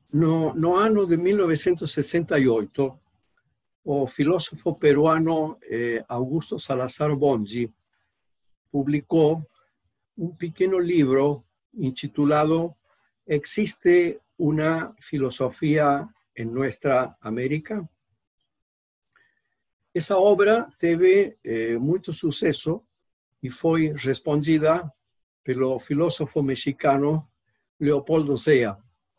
No ano de 1968, o filósofo peruano Augusto Salazar Bonzi publicó un pequeño libro intitulado ¿Existe una filosofía en nuestra América? Essa obra teve muito sucesso e foi respondida pelo filósofo mexicano Leopoldo Sea.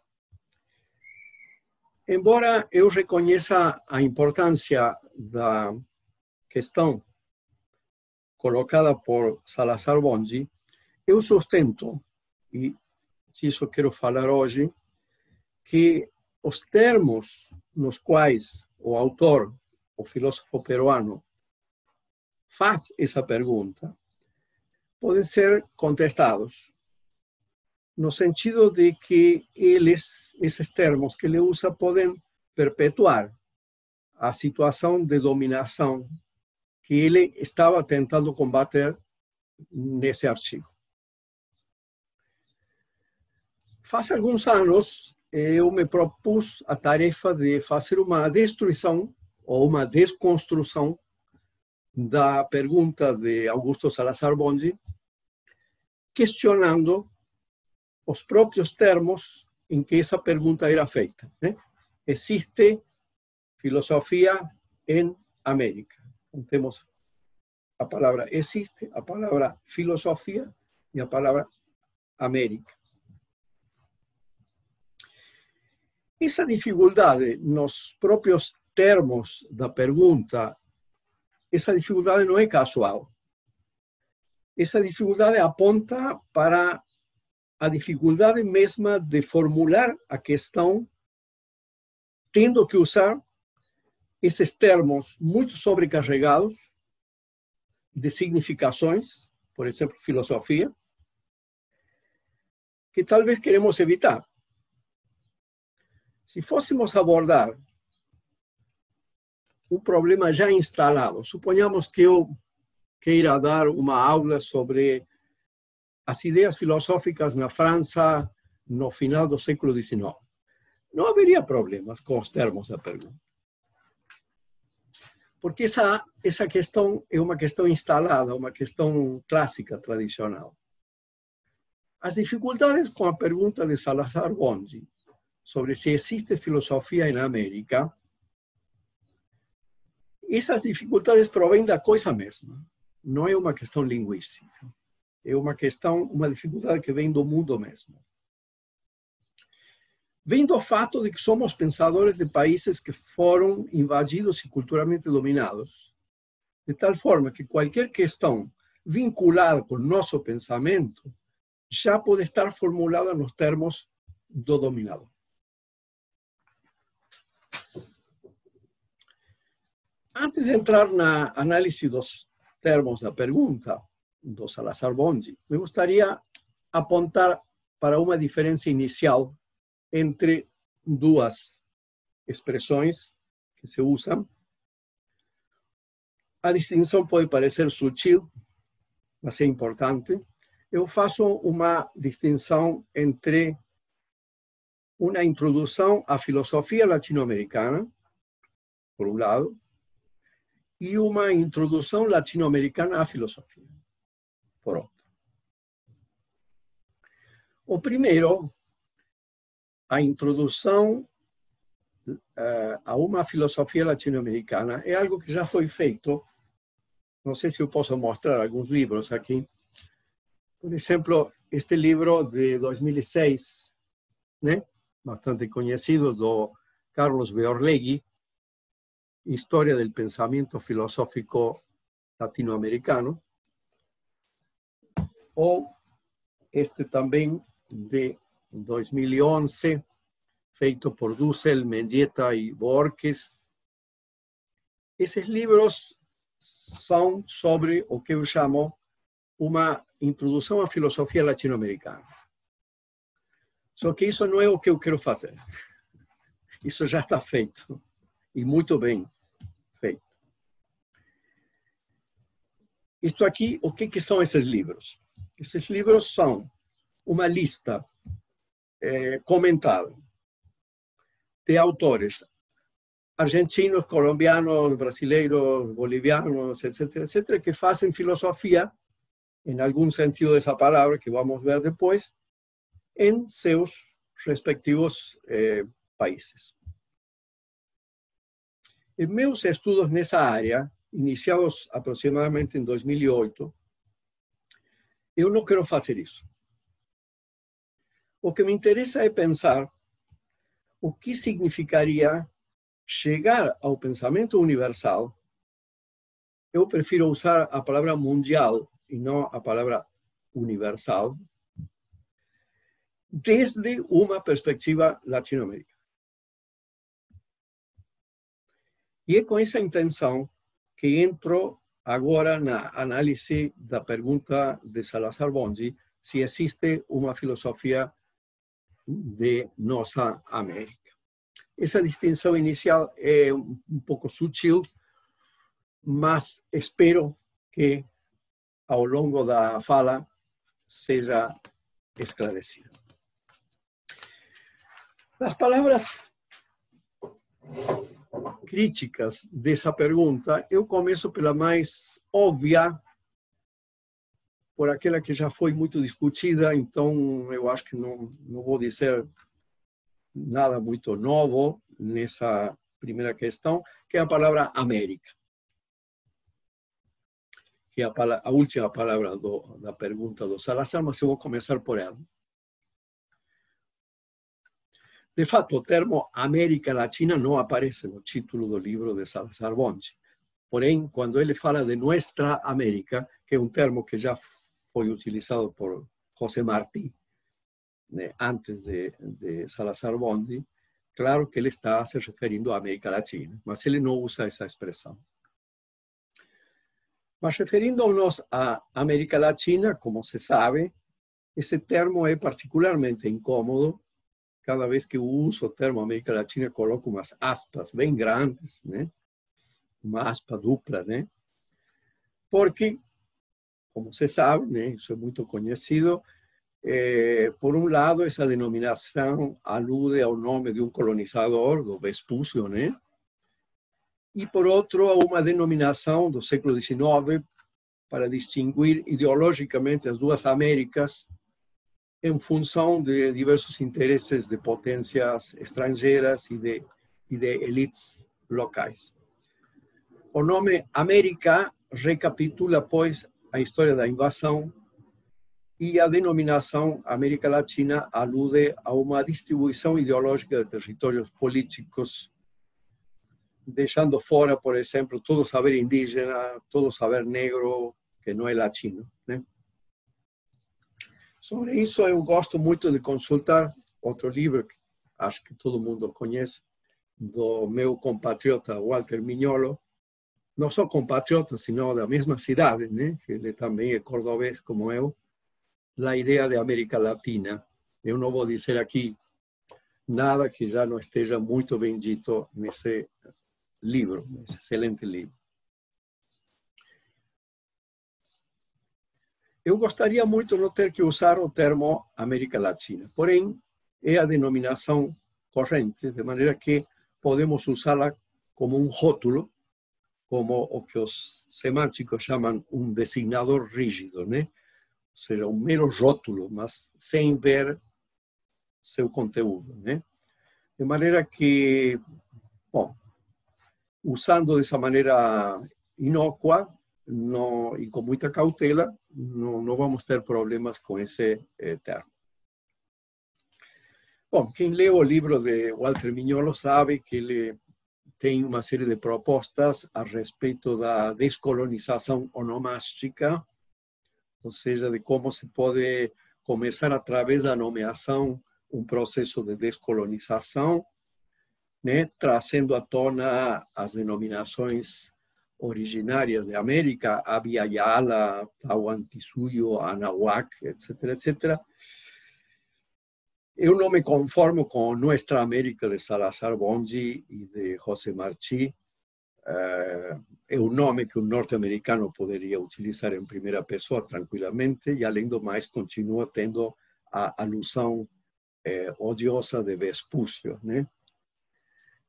Embora eu reconheça a importância da questão colocada por Salazar Bonzi, eu sustento, e disso quero falar hoje, que os termos nos quais o autor, o filósofo peruano, faz essa pergunta, podem ser contestados, no sentido de que esses termos que ele usa podem perpetuar a situação de dominação que ele estava tentando combater nesse artigo. Faz alguns anos, eu me propus a tarefa de fazer uma destruição ou uma desconstrução da pergunta de Augusto Salazar Bonzi, questionando os próprios termos em que essa pergunta era feita. Existe filosofia em América. Então, temos a palavra existe, a palavra filosofia e a palavra América. Essa dificuldade nos próprios termos da pergunta, essa dificuldade não é casual. Essa dificuldade aponta para a dificuldade mesma de formular a questão, tendo que usar esses termos muito sobrecarregados de significações, por exemplo, filosofia, que talvez queremos evitar. Se fôssemos abordar um problema já instalado, suponhamos que eu queira dar uma aula sobre as ideias filosóficas na França no final do século XIX. Não haveria problemas com os termos da pergunta. Porque essa questão é uma questão instalada, uma questão clássica, tradicional. As dificuldades com a pergunta de Salazar Bonzi sobre se existe filosofia na América, essas dificuldades provêm da coisa mesma. Não é uma questão linguística. É uma dificuldade que vem do mundo mesmo. Vem do fato de que somos pensadores de países que foram invadidos e culturalmente dominados, de tal forma que qualquer questão vinculada com nosso pensamento já pode estar formulada nos termos do dominador. Antes de entrar na análise dos termos da pergunta do Salazar Bonzi, me gostaria apontar para uma diferença inicial entre duas expressões que se usam. A distinção pode parecer sutil, mas é importante. Eu faço uma distinção entre uma introdução à filosofia latino-americana, por um lado, e uma introdução latino-americana à filosofia, por outro. O primeiro, a introdução a uma filosofia latino-americana, é algo que já foi feito. Não sei se eu posso mostrar alguns livros aqui. Por exemplo, este livro de 2006, né? Bastante conhecido, do Carlos Beorlegui, História do Pensamento Filosófico Latino-Americano, ou este também de 2011, feito por Dussel, Mendieta e Borges. Esses livros são sobre o que eu chamo uma introdução à filosofia latino-americana. Só que isso não é o que eu quero fazer. Isso já está feito. E muito bem feito. Isto aqui, o que são esses livros? Esses livros são uma lista comentada de autores argentinos, colombianos, brasileiros, bolivianos, etcétera, etcétera, que hacen filosofía, en algún sentido de esa palabra que vamos a ver después, en sus respectivos países. En meus estudos en esa área, iniciados aproximadamente en 2008, yo no quiero hacer eso. Lo que me interesa es pensar o que significaría llegar ao pensamento universal. Eu prefiro usar a palavra mundial e não a palavra universal, desde uma perspectiva latino-americana. E é com essa intenção que entro agora na análise da pergunta de Salazar Bonzi, se existe uma filosofia de nossa América. Essa distinção inicial é um pouco sutil, mas espero que ao longo da fala seja esclarecida. As palavras críticas dessa pergunta, eu começo pela mais óbvia, por aquela que já foi muito discutida, então eu acho que não vou dizer nada muito novo nessa primeira questão, que é a palavra América, que é a última palavra da pergunta do Salazar, mas eu vou começar por ela. De fato, o termo América Latina não aparece no título do livro de Salazar Bonzi. Porém, quando ele fala de Nuestra América, que é um termo que já foi utilizado por José Martí, antes de Salazar Bonzi, claro que ele está se referindo à América Latina, mas ele não usa essa expressão. Mas referindo-nos à América Latina, como se sabe, esse termo é particularmente incômodo. Cada vez que eu uso o termo América Latina, coloco umas aspas bem grandes, né? Uma aspa dupla, né? Porque, como se sabe, né? Isso é muito conhecido, por um lado, essa denominação alude ao nome de um colonizador, do Vespúcio, né? E, por outro, a uma denominação do século XIX para distinguir ideologicamente as duas Américas em função de diversos interesses de potências estrangeiras e de elites locais. O nome América recapitula, pois, a história da invasão, e a denominação América Latina alude a uma distribuição ideológica de territórios políticos, deixando fora, por exemplo, todo o saber indígena, todo o saber negro, que não é latino, né? Sobre isso, eu gosto muito de consultar outro livro, que acho que todo mundo conhece, do meu compatriota Walter Mignolo. Não só compatriota, sino da mesma cidade, né? Que ele também é cordobês como eu. A ideia de América Latina. Eu não vou dizer aqui nada que já não esteja muito bem dito nesse livro, nesse excelente livro. Eu gostaria muito de não ter que usar o termo América Latina, porém, é a denominação corrente, de maneira que podemos usá-la como um rótulo, como o que os semânticos chamam um designador rígido, né? Ou seja, um mero rótulo, mas sem ver seu conteúdo, né? De maneira que, bom, usando dessa maneira inócua e com muita cautela, não vamos ter problemas com esse termo. Bom, quem leu o livro de Walter Mignolo sabe que ele tem uma série de propostas a respeito da descolonização onomástica, ou seja, de como se pode começar através da nomeação um processo de descolonização, né, trazendo à tona as denominações originárias de América, Abya Yala, Tahuantinsuyo, Anahuac, etc., etc. Eu não me conformo com Nuestra América de Salazar Bonzi e de José Martí. É um nome que um norte-americano poderia utilizar em primeira pessoa tranquilamente, e além do mais continua tendo a alusão odiosa de Vespúcio, né?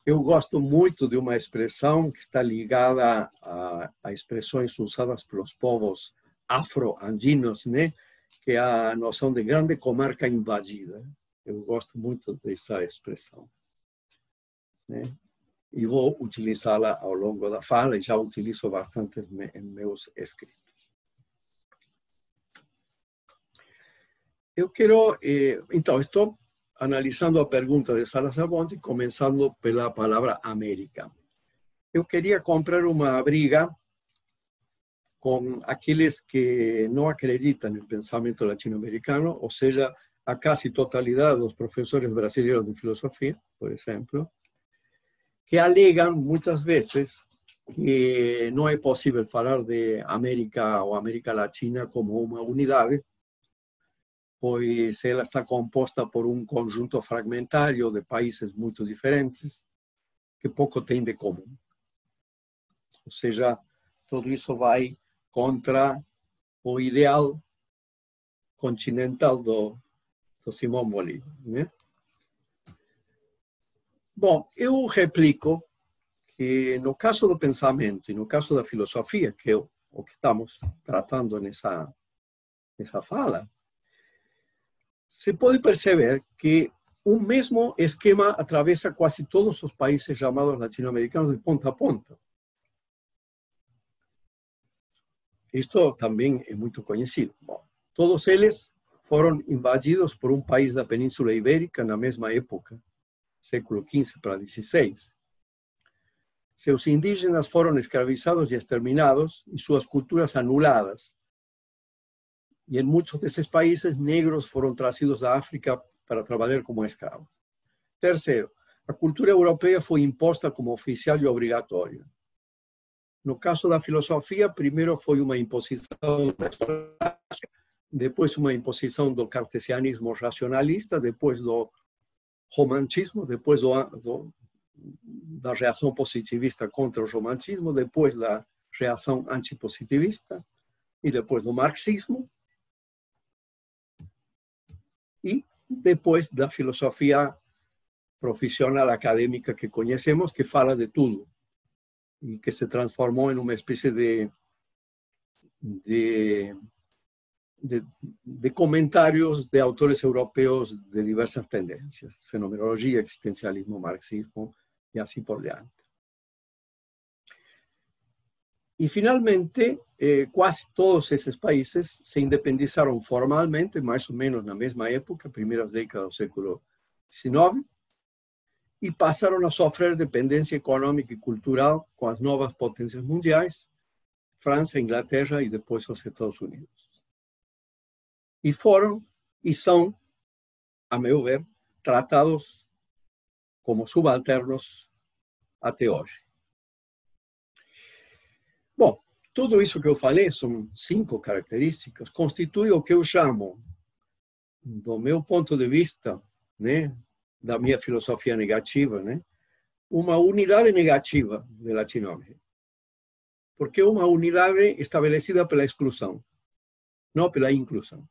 eu gosto muito de uma expressão que está ligada a expressões usadas pelos povos afro-andinos, né? Que é a noção de grande comarca invadida. Eu gosto muito dessa expressão, né? E vou utilizá-la ao longo da fala, e já utilizo bastante em meus escritos. Eu quero, então, estou analisando a pergunta de Salazar Bonte, começando pela palavra América. Eu queria comprar uma briga com aqueles que não acreditam no pensamento latino-americano, ou seja, a quase totalidade dos professores brasileiros de filosofia, por exemplo, que alegam muitas vezes que não é possível falar de América ou América Latina como uma unidade, pois ela está composta por um conjunto fragmentário de países muito diferentes, que pouco tem de comum. Ou seja, tudo isso vai contra o ideal continental do Simão Bolívar, né? Bom, eu replico que no caso do pensamento e no caso da filosofia, que é o que estamos tratando nessa fala, se pode perceber que o mesmo esquema atravessa quase todos os países chamados latino-americanos de ponta a ponta. Isto também é muito conhecido. Bom, todos eles foram invadidos por um país da Península Ibérica na mesma época, século XV para XVI. Seus indígenas foram escravizados e exterminados e suas culturas anuladas. E em muitos desses países, negros foram trazidos da África para trabalhar como escravos. Terceiro, a cultura europeia foi imposta como oficial e obrigatória. No caso da filosofia, primeiro foi uma imposição, depois uma imposição do cartesianismo racionalista, depois do romantismo, depois da reação positivista contra o romantismo, depois da reação antipositivista, e depois do marxismo, e depois da filosofia profissional acadêmica que conhecemos, que fala de tudo, e que se transformou em uma espécie de comentários de autores europeus de diversas tendências, fenomenologia, existencialismo, marxismo, e assim por diante. E, finalmente, quase todos esses países se independizaram formalmente, mais ou menos na mesma época, primeiras décadas do século XIX, e passaram a sofrer dependência econômica e cultural com as novas potências mundiais, França, Inglaterra e depois os Estados Unidos. E foram, e são, a meu ver, tratados como subalternos até hoje. Bom, tudo isso que eu falei, são 5 características, constitui o que eu chamo, do meu ponto de vista, né, da minha filosofia negativa, né, uma unidade negativa de Latinoamérica. Porque é uma unidade estabelecida pela exclusão, não pela inclusão.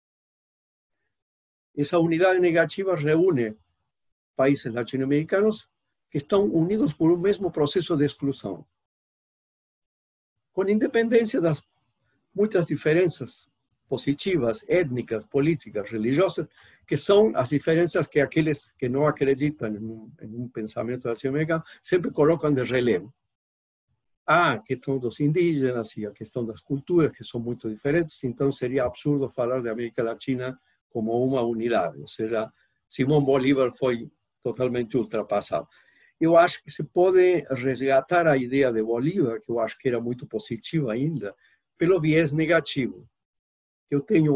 Essa unidade negativa reúne países latino-americanos que estão unidos por um mesmo processo de exclusão, com independência das muitas diferenças positivas, étnicas, políticas, religiosas, que são as diferenças que aqueles que não acreditam em um pensamento latino-americano sempre colocam de relevo. A questão dos indígenas e a questão das culturas, que são muito diferentes, então seria absurdo falar de América Latina como uma unidade, ou seja, Simão Bolívar foi totalmente ultrapassado. Eu acho que se pode resgatar a ideia de Bolívar, que eu acho que era muito positiva ainda, pelo viés negativo. Eu tenho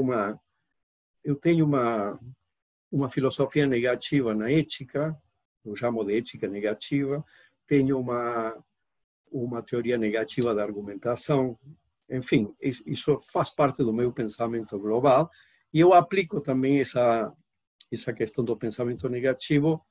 uma filosofia negativa na ética, eu chamo de ética negativa, tenho uma teoria negativa da argumentação, enfim, isso faz parte do meu pensamento global, e eu aplico também essa questão do pensamento negativo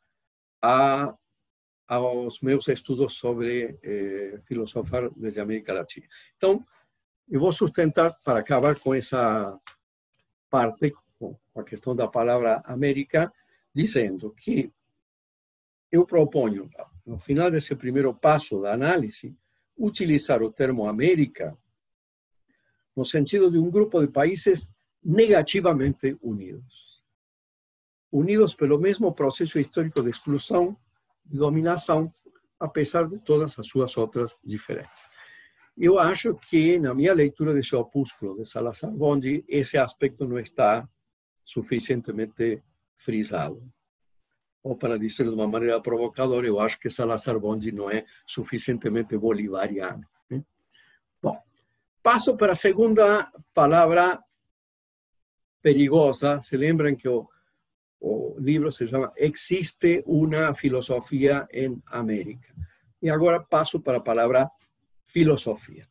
aos meus estudos sobre filosofar desde a América Latina. Então, eu vou sustentar, para acabar com essa parte, com a questão da palavra América, dizendo que eu proponho no final desse primeiro passo da análise, utilizar o termo América no sentido de um grupo de países negativamente unidos. Unidos pelo mesmo processo histórico de exclusão e dominação, apesar de todas as suas outras diferenças. Eu acho que, na minha leitura desse opúsculo de Salazar-Bondi, esse aspecto não está suficientemente frisado. Ou, para dizer de uma maneira provocadora, eu acho que Salazar-Bondi não é suficientemente bolivariano. Bom, passo para a segunda palavra perigosa. Se lembram que o livro se chama Existe uma filosofia em América. E agora passo para a palavra filosofia.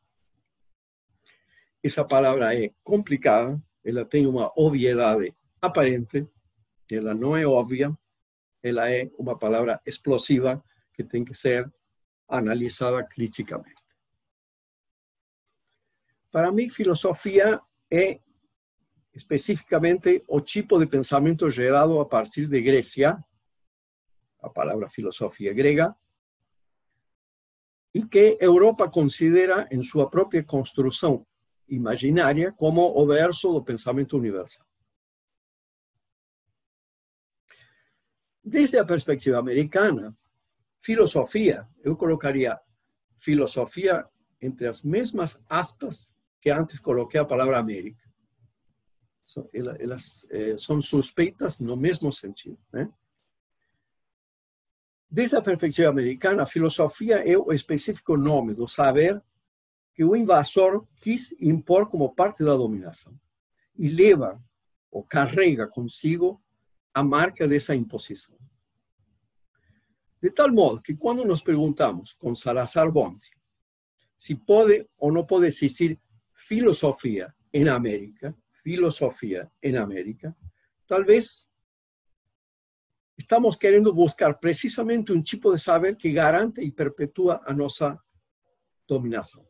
Essa palavra é complicada, ela tem uma obviedade aparente, ela não é óbvia, ela é uma palavra explosiva que tem que ser analisada criticamente. Para mim, filosofia é especificamente o tipo de pensamento gerado a partir de Grécia, a palavra filosofia grega, e que Europa considera em sua própria construção imaginária como o verso do pensamento universal. Desde a perspectiva americana, filosofia, eu colocaria filosofia entre as mesmas aspas que antes coloquei a palavra América. Elas são suspeitas no mesmo sentido, né? Desde a perspectiva americana, a filosofia é o específico nome do saber que o invasor quis impor como parte da dominação e leva ou carrega consigo a marca dessa imposição. De tal modo que quando nos perguntamos com Salazar-Bondi se pode ou não pode existir filosofia em América, talvez estamos querendo buscar precisamente um tipo de saber que garante e perpetua a nossa dominação.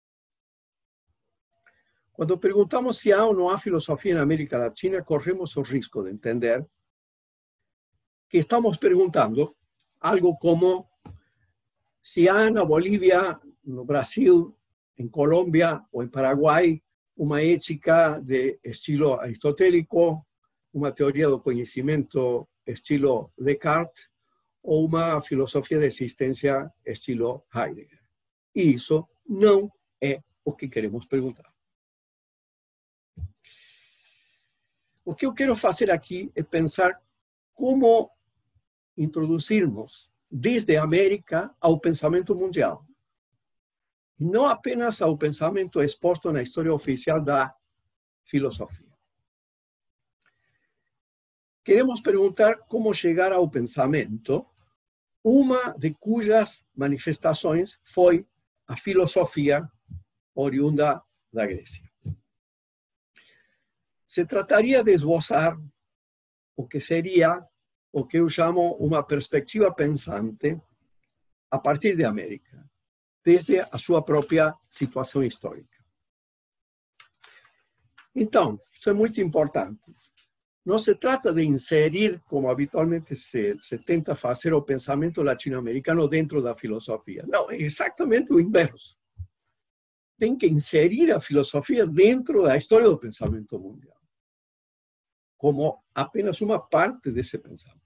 Quando perguntamos se há ou não há filosofia na América Latina, corremos o risco de entender que estamos perguntando algo como se há na Bolívia, no Brasil, em Colômbia ou em Paraguai uma ética de estilo aristotélico, uma teoria do conhecimento estilo Descartes ou uma filosofia de existência estilo Heidegger. E isso não é o que queremos perguntar. O que eu quero fazer aqui é pensar como introduzirmos desde a América ao pensamento mundial. E não apenas ao pensamento exposto na história oficial da filosofia. Queremos perguntar como chegar ao pensamento, uma de cujas manifestações foi a filosofia oriunda da Grécia. Se trataria de esboçar o que seria o que eu chamo uma perspectiva pensante a partir da América, desde a sua própria situação histórica. Então, isso é muito importante. Não se trata de inserir, como habitualmente se tenta fazer, o pensamento latino-americano dentro da filosofia. Não, é exatamente o inverso. Tem que inserir a filosofia dentro da história do pensamento mundial, como apenas uma parte desse pensamento.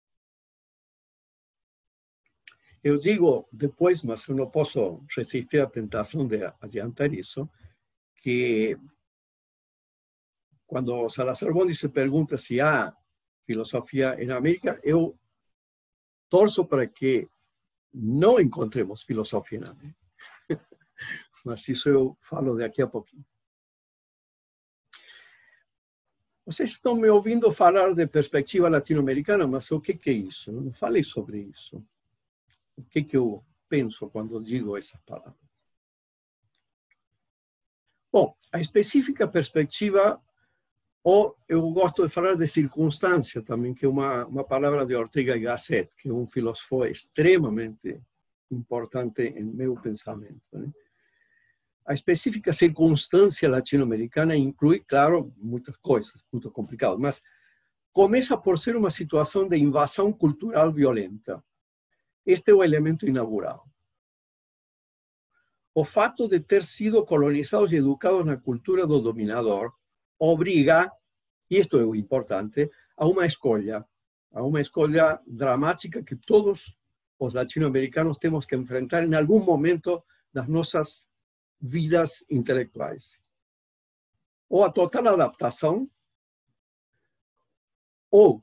Eu digo depois, mas eu não posso resistir à tentação de adiantar isso, que quando Salazar-Bondi se pergunta se há filosofia em América, eu torço para que não encontremos filosofia na América. Mas isso eu falo daqui a pouquinho. Vocês estão me ouvindo falar de perspectiva latino-americana, mas o que é isso? Eu não falei sobre isso. O que eu penso quando digo essa palavra? Bom, a específica perspectiva, ou eu gosto de falar de circunstância também, que é uma palavra de Ortega y Gasset, que é um filósofo extremamente importante em meu pensamento, né? A específica circunstância latino-americana inclui, claro, muitas coisas, muito complicado, mas começa por ser uma situação de invasão cultural violenta, Este é o elemento inaugural. O fato de ter sido colonizados e educados na cultura do dominador obriga, e isto é o importante, a uma escolha dramática que todos os latino-americanos temos que enfrentar em algum momento das nossas vidas intelectuais. Ou a total adaptação, ou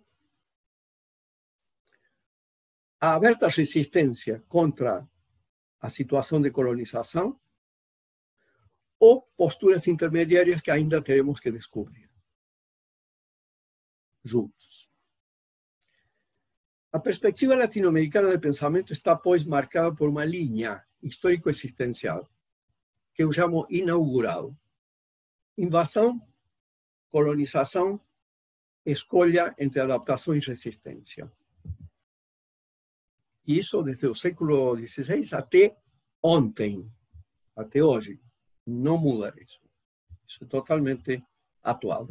a aberta resistência contra a situação de colonização, ou posturas intermediárias que ainda teremos que descobrir juntos. A perspectiva latino-americana de pensamento está, pois, marcada por uma linha histórico-existencial que eu chamo inaugural. Invasão, colonização, escolha entre adaptação e resistência. E isso desde o século XVI até ontem, até hoje. Não muda isso. Isso é totalmente atual.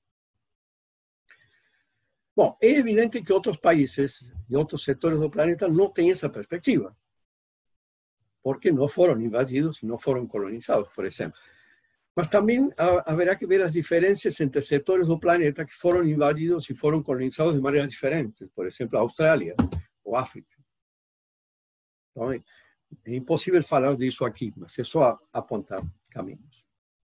Bom, é evidente que outros países e outros setores do planeta não têm essa perspectiva, porque não foram invadidos e não foram colonizados, por exemplo. Mas também haverá que ver as diferenças entre setores do planeta que foram invadidos e foram colonizados de maneiras diferentes. Por exemplo, a Austrália ou África. Então, é impossível falar disso aqui, mas é só apontar caminhos.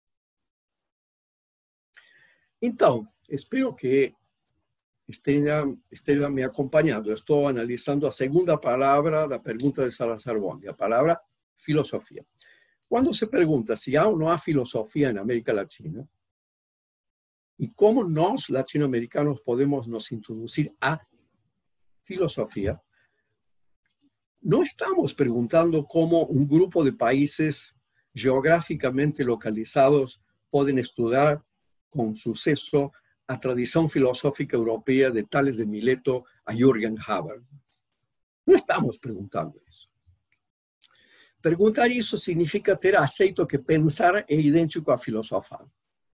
Então, espero que esteja me acompanhando. Eu estou analisando a segunda palavra da pergunta de Salazar Bondi, a palavra filosofia. Quando se pergunta se há ou não há filosofia na América Latina, e como nós, latino-americanos, podemos nos introduzir à filosofia, não estamos perguntando como um grupo de países geograficamente localizados podem estudar com sucesso a tradição filosófica europeia de Tales de Mileto a Jürgen Habermas. Não estamos perguntando isso. Perguntar isso significa ter aceito que pensar é idêntico a filosofar.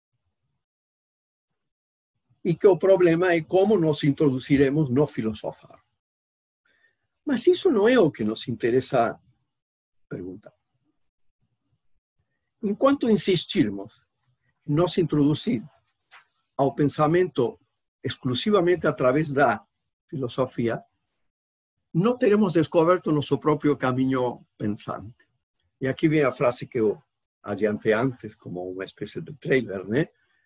E que o problema é como nos introduziremos no filosofar. Mas isso não é o que nos interessa perguntar. Enquanto insistirmos em nos introduzir ao pensamento exclusivamente através da filosofia, não teremos descoberto nosso próprio caminho pensante. E aqui vem a frase que eu adiantei antes, como uma espécie de trailer, né?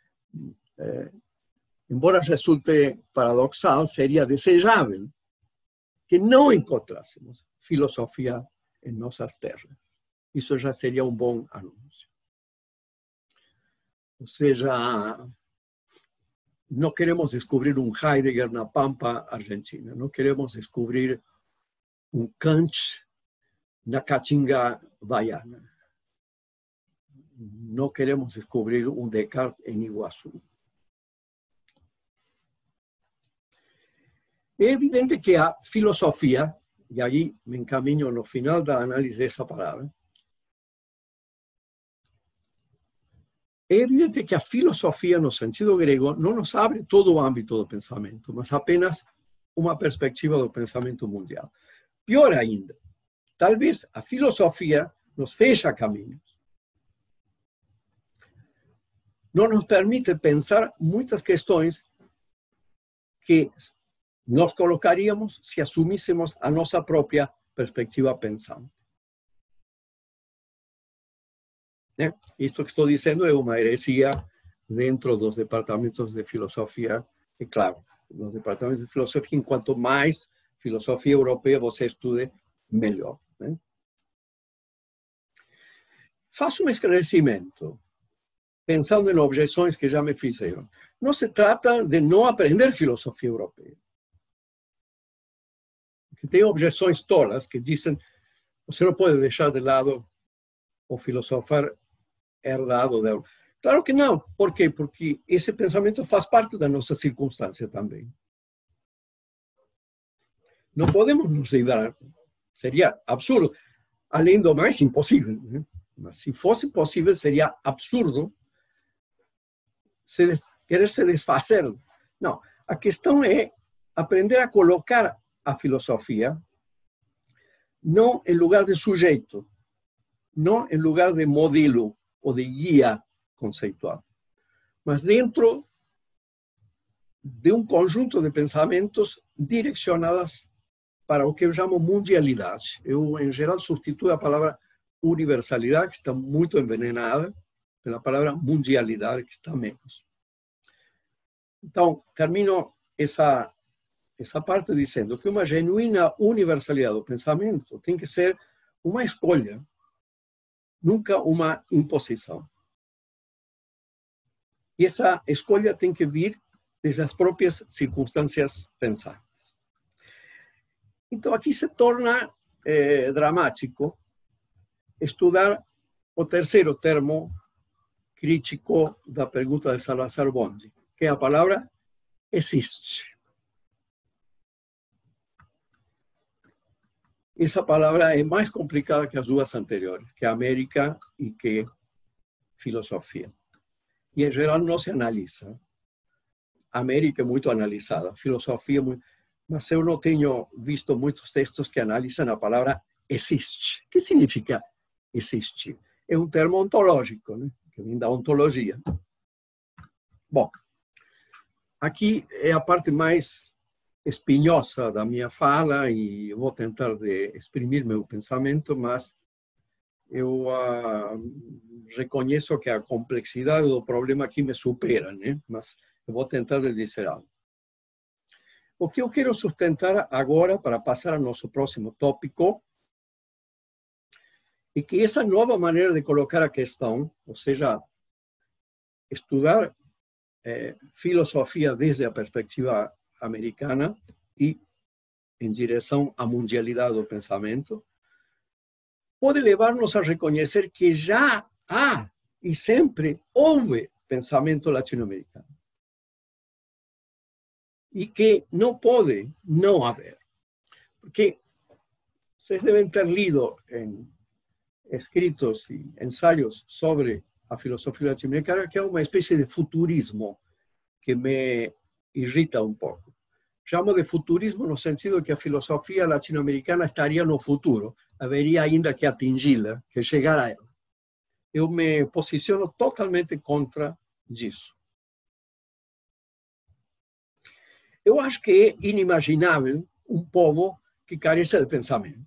Embora resulte paradoxal, seria desejável que não encontrássemos filosofia em nossas terras. Isso já seria um bom anúncio. Ou seja, não queremos descobrir um Heidegger na Pampa Argentina, não queremos descobrir um Kant na Caatinga baiana. Não queremos descobrir um Descartes em Iguaçu. É evidente que a filosofia, e aí me encaminho no final da análise dessa palavra, é evidente que a filosofia, no sentido grego, não nos abre todo o âmbito do pensamento, mas apenas uma perspectiva do pensamento mundial. Pior ainda, talvez a filosofia nos fecha caminhos. Não nos permite pensar muitas questões que nos colocaríamos se assumíssemos a nossa própria perspectiva pensante. Isto que estou dizendo é uma heresia dentro dos departamentos de filosofia, e claro, nos departamentos de filosofia, quanto mais filosofia europeia você estude, melhor. Né? Faço um esclarecimento, pensando em objeções que já me fizeram. Não se trata de não aprender filosofia europeia. Porque tem objeções tolas que dizem você não pode deixar de lado o filosofar herdado da Europa. Claro que não. Por quê? Porque esse pensamento faz parte da nossa circunstância também. Não podemos nos livrar. Seria absurdo. Além do mais, impossível. Né? Mas se fosse possível, seria absurdo querer se desfazer. Não. A questão é aprender a colocar a filosofia no en lugar de sujeto, no en lugar de modelo o de guía conceitual, mas dentro de um conjunto de pensamentos direcionadas para o que eu chamo mundialidade. Eu, em geral, substituo a palavra universalidade, que está muito envenenada, pela palavra mundialidade, que está menos. Então, termino essa parte dizendo que uma genuína universalidade do pensamento tem que ser uma escolha, nunca uma imposição. E essa escolha tem que vir das próprias circunstâncias pensantes. Então, aqui se torna dramático estudar o terceiro termo crítico da pergunta de Salazar Bondi, que é a palavra existe. Essa palavra é mais complicada que as duas anteriores, que América e que filosofia. E, em geral, não se analisa. América é muito analisada, filosofia muito... Mas eu não tenho visto muitos textos que analisam a palavra existe. O que significa existir? É um termo ontológico, né? Que vem da ontologia. Bom, aqui é a parte mais espinhosa da minha fala e eu vou tentar de exprimir meu pensamento, mas eu reconheço que a complexidade do problema aqui me supera, né? Mas eu vou tentar de dizer algo. O que eu quero sustentar agora, para passar ao nosso próximo tópico, é que essa nova maneira de colocar a questão, ou seja, estudar filosofia desde a perspectiva americana e em direção à mundialidade do pensamento, pode levar-nos a reconhecer que já há e sempre houve pensamento latino-americano. E que não pode não haver. Porque vocês devem ter lido em escritos e ensaios sobre a filosofia latino-americana que é uma espécie de futurismo que me irrita um pouco. Chamo de futurismo no sentido que a filosofia latino-americana estaria no futuro, haveria ainda que atingi-la, que chegar a ela. Eu me posiciono totalmente contra isso. Eu acho que é inimaginável um povo que carece de pensamento.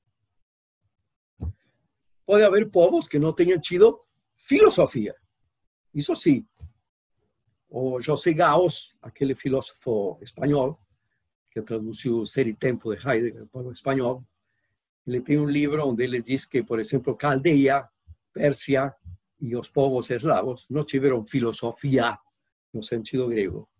Pode haver povos que não tenham tido filosofia. Isso sim. O José Gauss, aquele filósofo espanhol, que traduziu Ser e Tempo de Heidegger para o espanhol, ele tem um livro onde ele diz que, por exemplo, Caldeia, Pérsia e os povos eslavos não tiveram filosofia no sentido grego.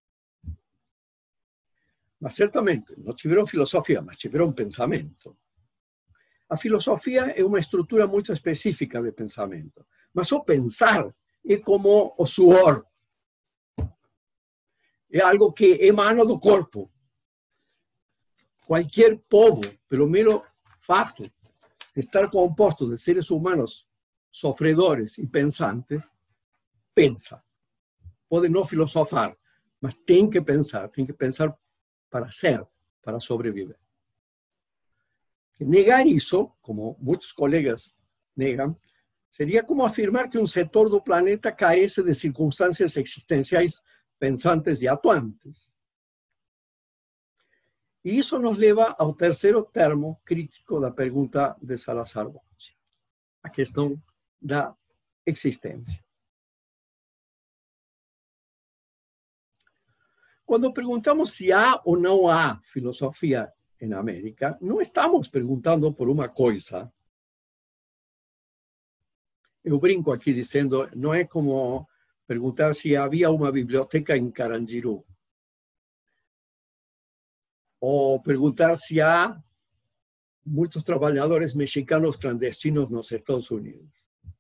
Mas certamente não tiveram filosofia, mas tiveram pensamento. A filosofia é uma estrutura muito específica de pensamento. Mas o pensar é como o suor. É algo que emana do corpo. Qualquer povo, pelo menos fato de estar composto de seres humanos sofredores e pensantes, pensa. Pode não filosofar, mas tem que pensar para ser, para sobreviver. Negar isso, como muitos colegas negam, seria como afirmar que um setor do planeta carece de circunstâncias existenciais pensantes e atuantes. E isso nos leva ao terceiro termo crítico da pergunta de Salazar Bondi, a questão da existência. Quando perguntamos se há ou não há filosofia em América, não estamos perguntando por uma coisa. Eu brinco aqui dizendo, não é como perguntar se havia uma biblioteca em Carandiru. Ou perguntar se há muitos trabalhadores mexicanos clandestinos nos Estados Unidos.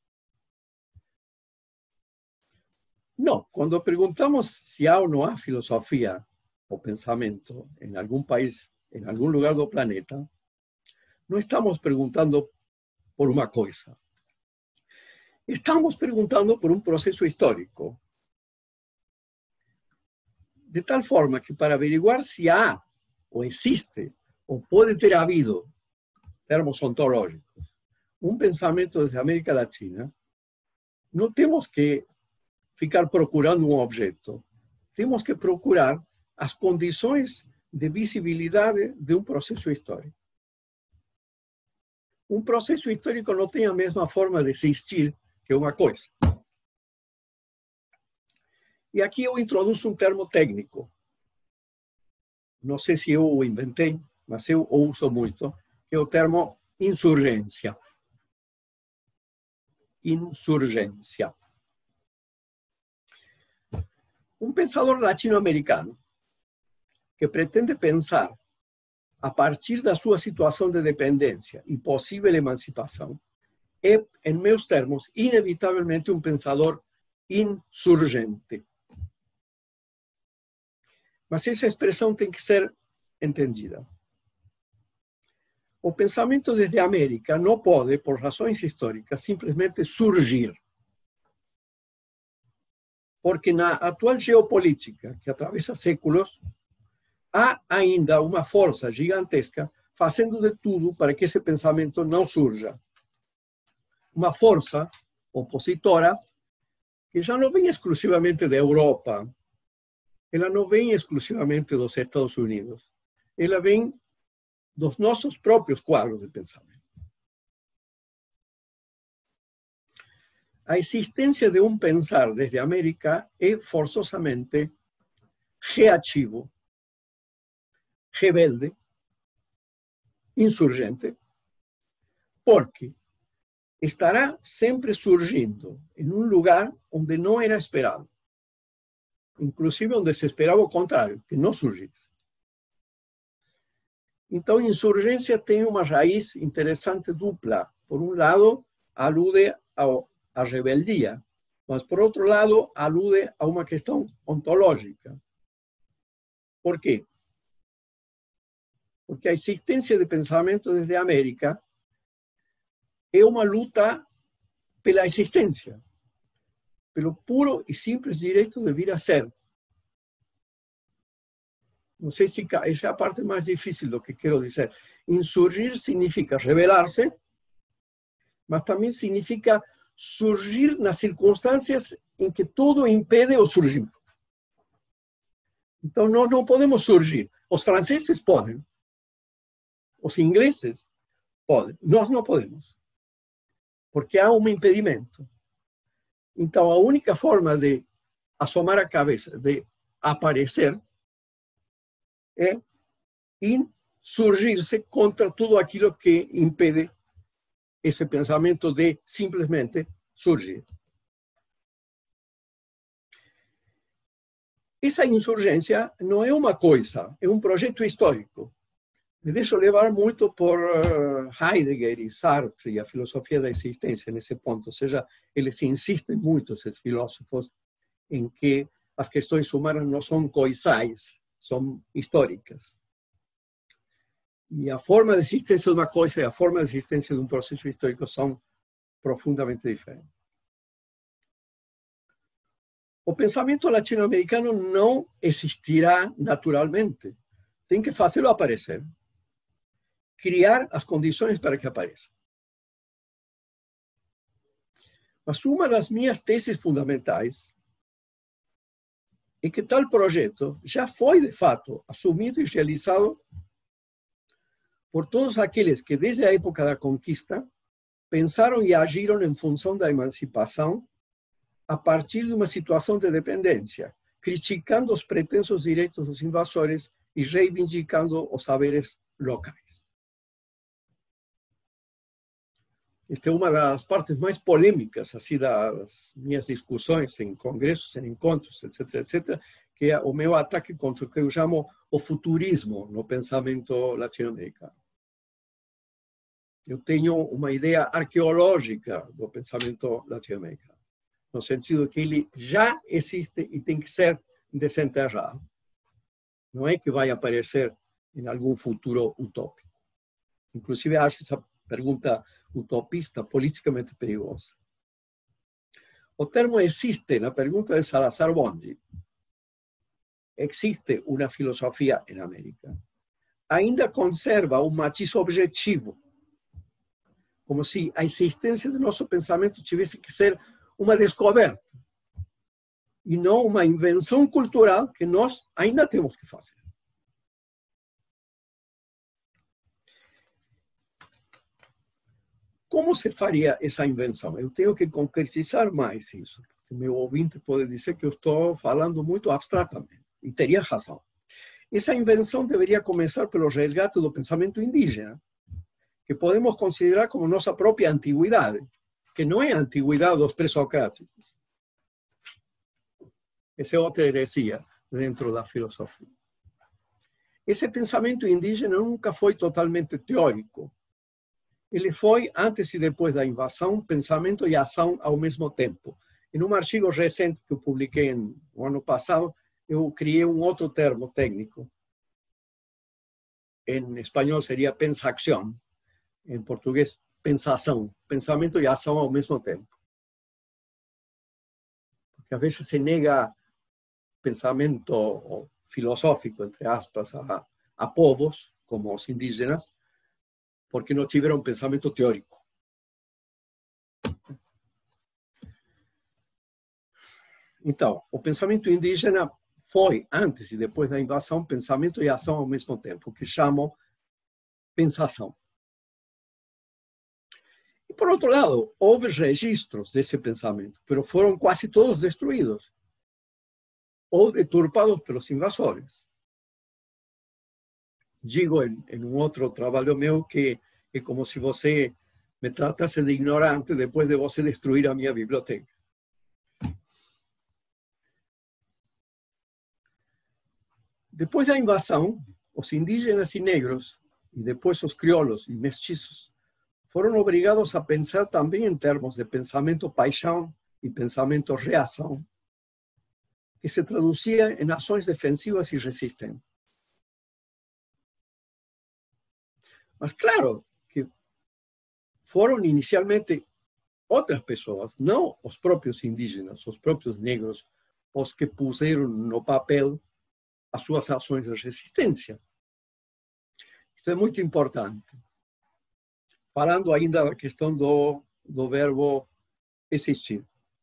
Não, quando perguntamos se há ou não há filosofia ou pensamento em algum país, em algum lugar do planeta, não estamos perguntando por uma coisa. Estamos perguntando por um processo histórico. De tal forma que para averiguar se há ou existe ou pode ter havido termos ontológicos, um pensamento desde a América Latina, não temos que ficar procurando um objeto. Temos que procurar as condições de visibilidade de um processo histórico. Um processo histórico não tem a mesma forma de existir que uma coisa. E aqui eu introduzo um termo técnico. Não sei se eu o inventei, mas eu o uso muito, que é o termo insurgência. Insurgência. Um pensador latino-americano que pretende pensar a partir da sua situação de dependência e possível emancipação é, em meus termos, inevitavelmente um pensador insurgente. Mas essa expressão tem que ser entendida. O pensamento desde a América não pode, por razões históricas, simplesmente surgir. Porque na atual geopolítica, que atravessa séculos, há ainda uma força gigantesca fazendo de tudo para que esse pensamento não surja. Uma força opositora que já não vem exclusivamente da Europa, ela não vem exclusivamente dos Estados Unidos, ela vem dos nossos próprios quadros de pensamento. A existência de um pensar desde a América é forçosamente reativo, rebelde, insurgente, porque estará sempre surgindo em um lugar onde não era esperado, inclusive onde se esperava o contrário, que não surgisse. Então, insurgência tem uma raiz interessante dupla. Por um lado, alude à rebeldia, mas, por outro lado, alude a uma questão ontológica. Por quê? Porque a existência de pensamento desde a América é uma luta pela existência, pelo puro e simples direito de vir a ser. Não sei se essa é a parte mais difícil do que quero dizer. Insurgir significa rebelar-se, mas também significa surgir nas circunstâncias em que tudo impede o surgimento. Então, nós não podemos surgir. Os franceses podem. Os ingleses podem. Nós não podemos. Porque há um impedimento. Então, a única forma de assomar a cabeça, de aparecer, é insurgir-se contra tudo aquilo que impede esse pensamento de simplesmente surgir. Essa insurgência não é uma coisa, é um projeto histórico. Me deixo levar muito por Heidegger e Sartre e a filosofia da existência nesse ponto. Ou seja, eles insistem muito, esses filósofos, em que as questões humanas não são coisais, são históricas. E a forma de existência de uma coisa e a forma de existência de um processo histórico são profundamente diferentes. O pensamento latino-americano não existirá naturalmente. Tem que fazê-lo aparecer. Criar as condições para que apareça. Mas uma das minhas teses fundamentais é que tal projeto já foi, de fato, assumido e realizado por todos aqueles que, desde a época da conquista, pensaram e agiram em função da emancipação a partir de uma situação de dependência, criticando os pretensos direitos dos invasores e reivindicando os saberes locais. Esta é uma das partes mais polêmicas assim, das minhas discussões em congressos, em encontros, etc., que é o meu ataque contra o que eu chamo o futurismo no pensamento latino-americano. Eu tenho uma ideia arqueológica do pensamento latino-americano, no sentido que ele já existe e tem que ser desenterrado. Não é que vai aparecer em algum futuro utópico. Inclusive, acho essa pergunta utopista politicamente perigosa. O termo existe na pergunta de Salazar Bondi. Existe uma filosofia em América. Ainda conserva um matiz objetivo como se a existência do nosso pensamento tivesse que ser uma descoberta e não uma invenção cultural que nós ainda temos que fazer. Como se faria essa invenção? Eu tenho que concretizar mais isso. Meu ouvinte pode dizer que eu estou falando muito abstratamente, e teria razão. Essa invenção deveria começar pelo resgate do pensamento indígena, que podemos considerar como nossa própria antiguidade, que não é a antiguidade dos pré-socráticos. Essa é outra heresia dentro da filosofia. Esse pensamento indígena nunca foi totalmente teórico. Ele foi, antes e depois da invasão, pensamento e ação ao mesmo tempo. Em um artigo recente que eu publiquei no ano passado, eu criei um outro termo técnico. Em espanhol seria pensação. Em português, pensação. Pensamento e ação ao mesmo tempo. Porque às vezes se nega pensamento filosófico, entre aspas, a povos, como os indígenas, porque não tiveram pensamento teórico. Então, o pensamento indígena foi, antes e depois da invasão, pensamento e ação ao mesmo tempo, que chamam pensação. E, por outro lado, houve registros desse pensamento, mas foram quase todos destruídos ou deturpados pelos invasores. Digo em um outro trabalho meu que é como se você me tratasse de ignorante depois de você destruir a minha biblioteca. Depois da invasão, os indígenas e negros, e depois os crioulos e mestiços, foram obrigados a pensar também em termos de pensamento paixão e pensamento reação, que se traduzia em ações defensivas e resistentes. Mas claro que foram inicialmente outras pessoas, não os próprios indígenas, os próprios negros, os que puseram no papel as suas ações de resistência. Isto é muito importante. Falando ainda da questão do verbo existir.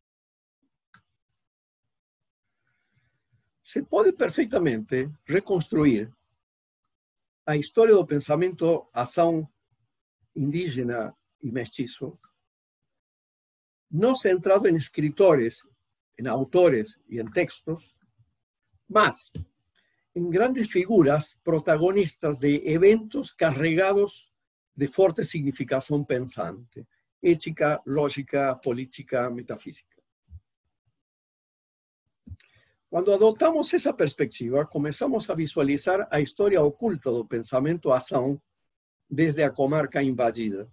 Se pode perfeitamente reconstruir a história do pensamento ação indígena e mestiço, não centrado em escritores, em autores e em textos, mas em grandes figuras protagonistas de eventos carregados de forte significação pensante, ética, lógica, política, metafísica. Quando adotamos essa perspectiva, começamos a visualizar a história oculta do pensamento-ação desde a comarca invadida.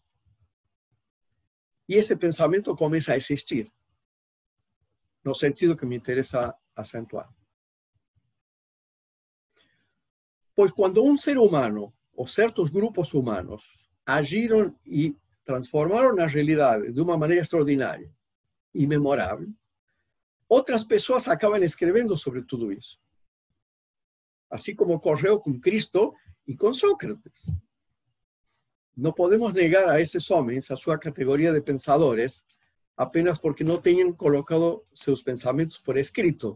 E esse pensamento começa a existir, no sentido que me interessa acentuar. Pois quando um ser humano, ou certos grupos humanos, agiram e transformaram a realidade de uma maneira extraordinária e memorável, outras pessoas acabam escrevendo sobre tudo isso. Assim como ocorreu com Cristo e com Sócrates. Não podemos negar a esses homens a sua categoria de pensadores apenas porque não tenham colocado seus pensamentos por escrito.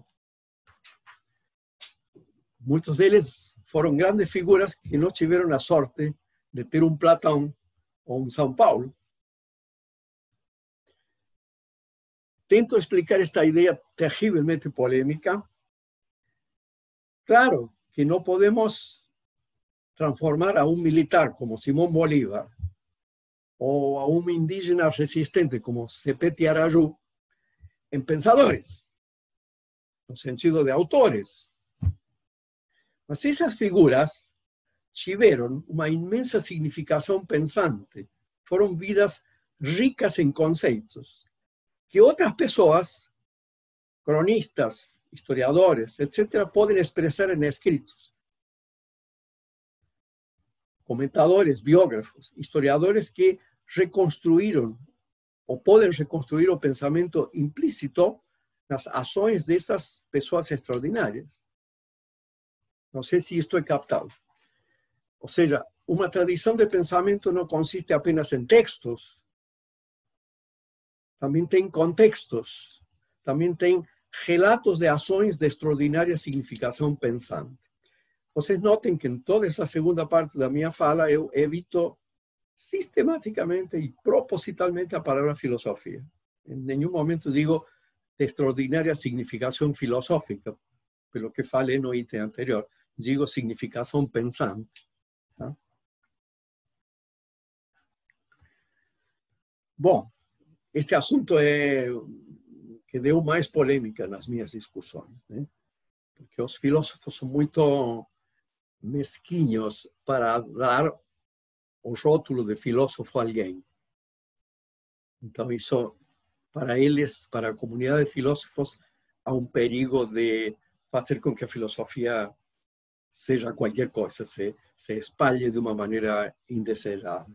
Muitos deles foram grandes figuras que não tiveram a sorte de ter um Platão ou um São Paulo. Tento explicar esta ideia terrivelmente polêmica. Claro que não podemos transformar a um militar como Simón Bolívar ou a um indígena resistente como Sepeti Araju em pensadores, no sentido de autores. Mas essas figuras tiveram uma imensa significação pensante, foram vidas ricas em conceitos, que outras pessoas, cronistas, historiadores, etc., podem expressar em escritos. Comentadores, biógrafos, historiadores que reconstruíram ou podem reconstruir o pensamento implícito nas ações dessas pessoas extraordinárias. Não sei se isto é captado. Ou seja, uma tradição de pensamento não consiste apenas em textos também tem contextos, também tem relatos de ações de extraordinária significação pensante. Vocês notem que em toda essa segunda parte da minha fala eu evito sistematicamente e propositalmente a palavra filosofia. Em nenhum momento digo de extraordinária significação filosófica, pelo que falei no item anterior. Digo significação pensante. Tá? Bom, este assunto é que deu mais polêmica nas minhas discussões, né? Porque os filósofos são muito mesquinhos para dar o rótulo de filósofo a alguém. Então, isso, para eles, para a comunidade de filósofos, há um perigo de fazer com que a filosofia seja qualquer coisa, se espalhe de uma maneira indesejada.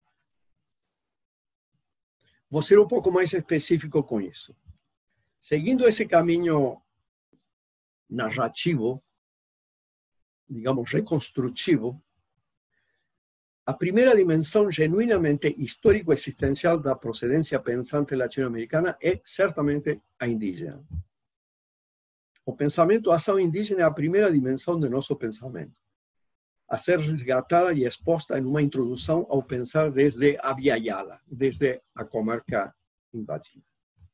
Vou ser um pouco mais específico com isso. Seguindo esse caminho narrativo, digamos, reconstrutivo, a primeira dimensão genuinamente histórico-existencial da procedência pensante latino-americana é certamente a indígena. O pensamento ação indígena é a primeira dimensão do nosso pensamento, a ser resgatada e exposta em uma introdução ao pensar desde a Via Yala, desde a comarca invadida.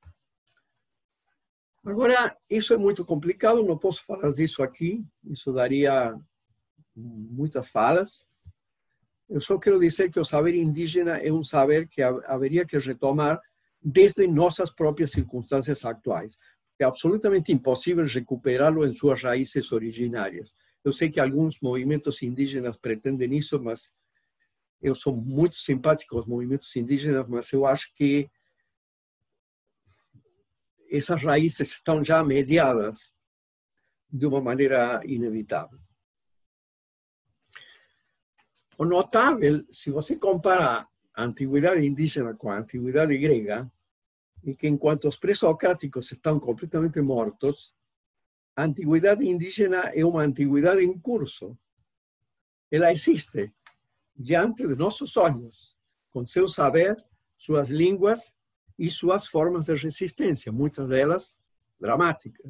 Agora, isso é muito complicado, não posso falar disso aqui, isso daria muitas falas. Eu só quero dizer que o saber indígena é um saber que haveria que retomar desde nossas próprias circunstâncias atuais. É absolutamente impossível recuperá-lo em suas raízes originárias. Eu sei que alguns movimentos indígenas pretendem isso, mas eu sou muito simpático aos movimentos indígenas, mas eu acho que essas raízes estão já mediadas de uma maneira inevitável. O notável, se você compara a antiguidade indígena com a antiguidade grega, é que enquanto os pré-socráticos estão completamente mortos, a antiguidade indígena é uma antiguidade em curso. Ela existe diante de nossos olhos, com seu saber, suas línguas e suas formas de resistência, muitas delas dramáticas.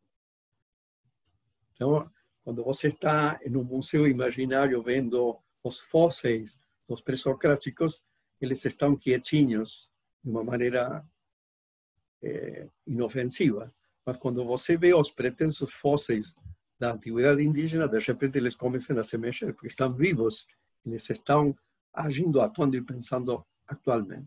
Então, quando você está em um museu imaginário vendo os fósseis dos pré-socráticos, eles estão quietinhos de uma maneira inofensiva. Mas quando você vê os pretensos fósseis da antiguidade indígena, de repente eles começam a se mexer, porque estão vivos, eles estão agindo, atuando e pensando atualmente.